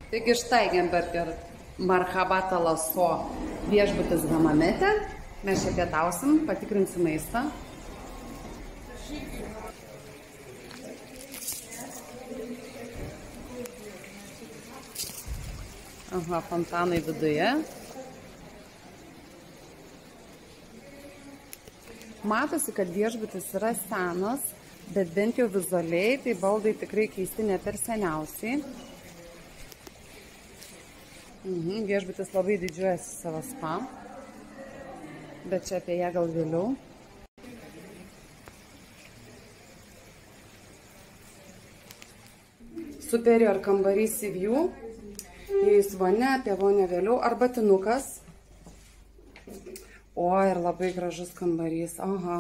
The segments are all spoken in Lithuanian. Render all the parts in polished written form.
Taigi Steigenberger Marhabata Laso viešbutis Hamamete. Mes čia pietausim, patikrinsim maistą. Aha, fontanai viduje. Matosi, kad viešbutis yra senas, bet bent jau vizualiai, tai baldai tikrai keisti ne per seniausiai. Viešbutis labai didžiuojasi savo spa, bet čia apie ją gal vėliau. Superior kambarys Sea View, įėjus vonia, apie vonę vėliau, arbatinukas. O, ir labai gražus kambarys, aha.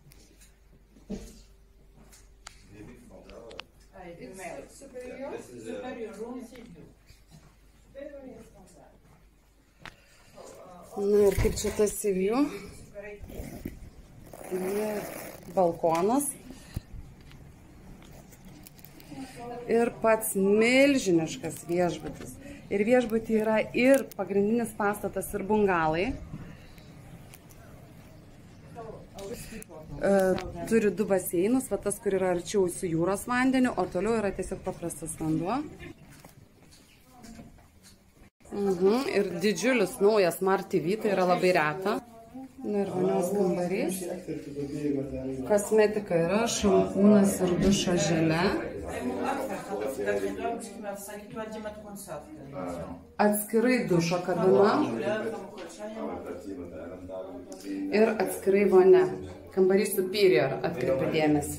Na ir kaip čia tas Sea View. Balkonas. Ir pats milžiniškas viešbutis. Ir viešbuty yra ir pagrindinis pastatas, ir bungalai. Turi 2 baseinus, va tas, kur yra arčiau su jūros vandeniu, o toliau yra tiesiog paprastas vanduo. Ir didžiulis naujas Smart TV, tai yra labai reta. Na ir vonios kambarys. Kosmetika yra, šampūnas ir dušo želė. Atskirai dušo kabina. Ir atskirai vonia. Kambarys Superior, atkreipiu dėmesį.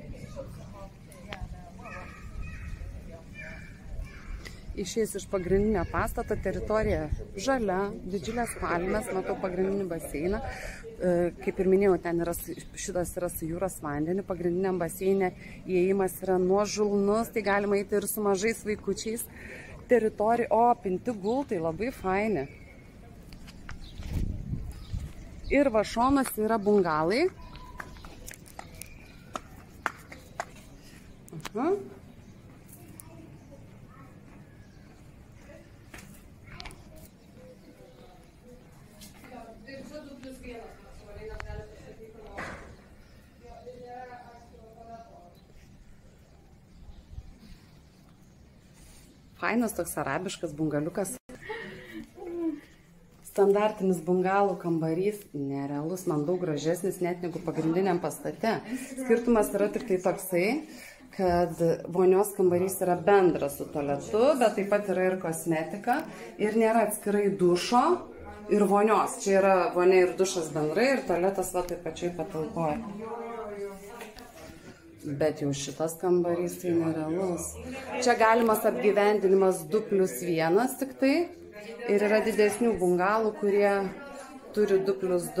Išėjus iš pagrindinio pastato, teritorija žalia, didžiulės palmės, matau pagrindinį baseiną. Kaip ir minėjau, ten yra, šitas yra su jūros vandeniu, pagrindiniam baseinė įėjimas yra nuožulnus, tai galima eiti ir su mažais vaikučiais. Teritorija, o pinti gultai labai faini. Ir va šonas yra bungalai. Aha. Fainas toks arabiškas bungaliukas. Standartinis bungalų kambarys, nerealus, man daug gražesnis net negu pagrindiniam pastate. Skirtumas yra tik tai toksai, kad vonios kambarys yra bendras su tualetu, bet taip pat yra ir kosmetika ir nėra atskirai dušo ir vonios. Čia yra vonia ir dušas bendrai ir tualetas va taip pačiai patalpoje. Bet jau šitas kambarys tai nerealus. Čia galimas apgyvendinimas 2+1 tik tai. Ir yra didesnių bungalų, kurie turi 2+2.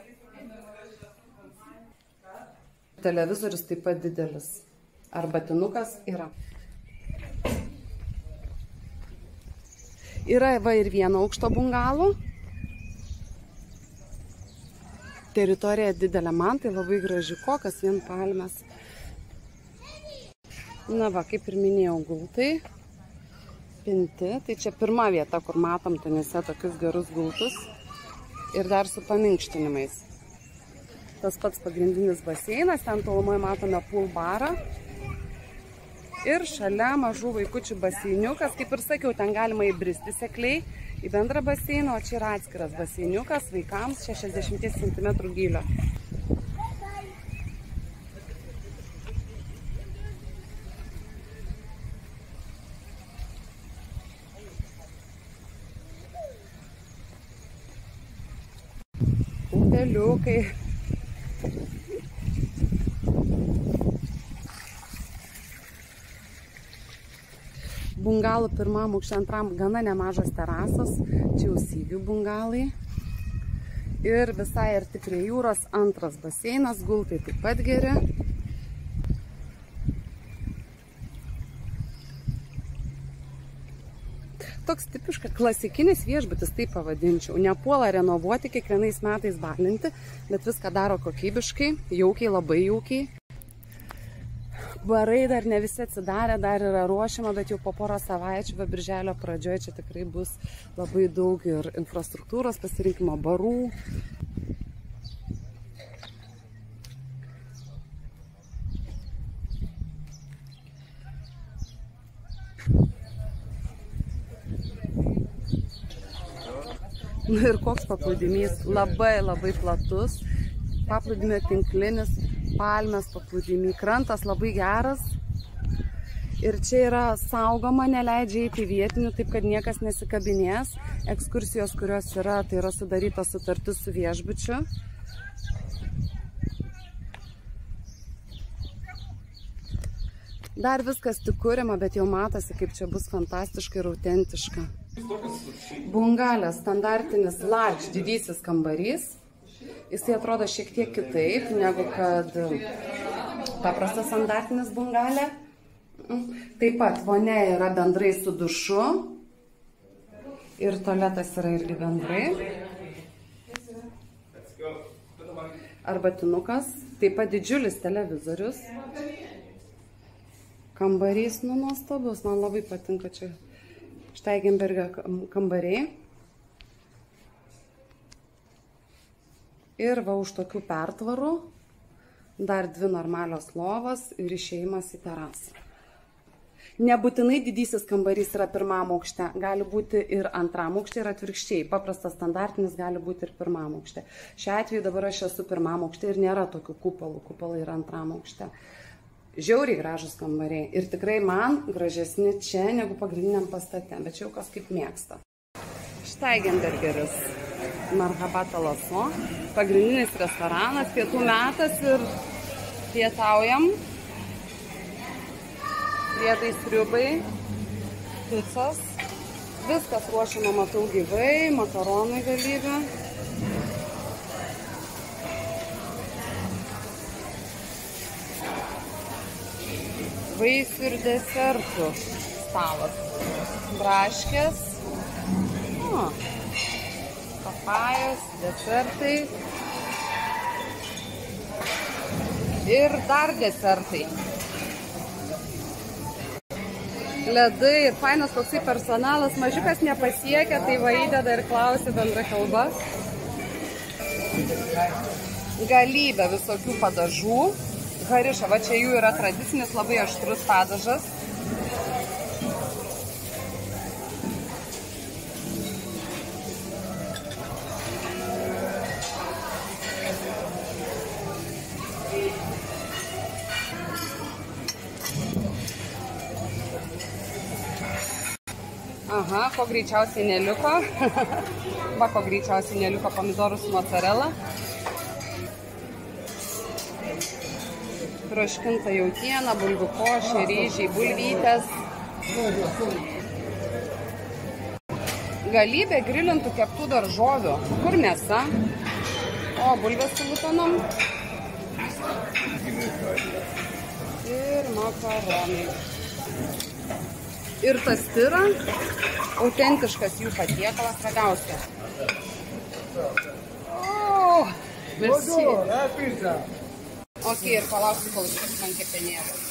Televizorius taip pat didelis. Arbatinukas yra. Yra va ir vieno aukšto bungalų. Teritorija didelė, man tai labai graži, kokias vien palmės. Na va, kaip ir minėjau, gultai. Pinti, tai čia pirma vieta, kur matom tenise tokius gerus gultus ir dar su paminkštinimais. Tas pats pagrindinis baseinas, ten tolumoje matome pool barą ir šalia mažų vaikučių baseiniukas, kaip ir sakiau, ten galima įbristi sekliai į bendrą baseiną, o čia yra atskiras baseiniukas vaikams 60 cm gylio. Upeliukai. Bungalų pirmam aukšte, antram gana nemažas terasas, čia jau Sea View bungalai. Ir visai arti prie jūros antras baseinas, gultai taip pat geri. Toks tipiškas klasikinis viešbutis, taip pavadinčiau. Nepuola renovuoti, kiekvienais metais balinti, bet viską daro kokybiškai, jaukiai, labai jaukiai. Barai dar ne visi atsidarė, dar yra ruošiama, bet jau po porą savaičių, birželio pradžioje čia tikrai bus labai daug ir infrastruktūros pasirinkimo barų. Ir koks paplūdimys, labai platus, paplūdimio tinklinis, palmės paplūdimy, krantas labai geras ir čia yra saugoma, neleidžia eiti vietinių, taip kad niekas nesikabinės. Ekskursijos, kurios yra, tai yra sudaryta sutartis su viešbučiu. Dar viskas tik kuriama, bet jau matosi, kaip čia bus fantastiška ir autentiška. Bungalė, standartinis large, didysis kambarys. Jisai atrodo šiek tiek kitaip, negu kad paprastas standartinis bungalė. Taip pat vonia yra bendrai su dušu. Ir tualetas yra irgi bendrai. Arbatinukas. Taip pat didžiulis televizorius. Kambarys, nuostabus, man labai patinka čia. Šteigenbergio kambariai. Ir va už tokių pertvarų dar 2 normalios lovos ir išėjimas į terasą. Nebūtinai didysis kambarys yra 1 aukšte, gali būti ir 2 aukšte ir atvirkščiai. Paprastas standartinis gali būti ir 1 aukšte. Šiuo atveju dabar aš esu 1 aukšte ir nėra tokių kupolų, kupolai yra 2 aukšte. Žiauriai gražus kambariai ir tikrai man gražesni čia negu pagrindiniam pastate, bet čia jau kas kaip mėgsta. Šteigenbergeris, Marhabata Laso, pagrindinis restoranas, pietų metas ir pietaujam. Priedai sriubai, picos, viskas ruošiama, matau, gyvai, makaronai galybė. Vaisių ir desertų stalas. Braškės, papajos, desertai ir dar desertai. Ledai ir fainas koksai personalas, mažiukas nepasiekia, tai va įdeda ir klausia bendra kalba. Galybė visokių padažų. Hariša, va čia jų yra tradicinis labai aštrus padažas. Aha, ko greičiausiai neliko. Va, ko greičiausiai neliko pomidorų su mozzarella. Troškinta jautiena, bulvių košė, ryžiai, bulvytės. Galybė grilintų keptų daržovių. Kur mėsa? O, bulvės su glutenom. Ir makaronai. Ir tas tyra, autentiškas jų patiekalas, ragausia. O, merci. Ok, ir palauksiu, kol man kepenėlė.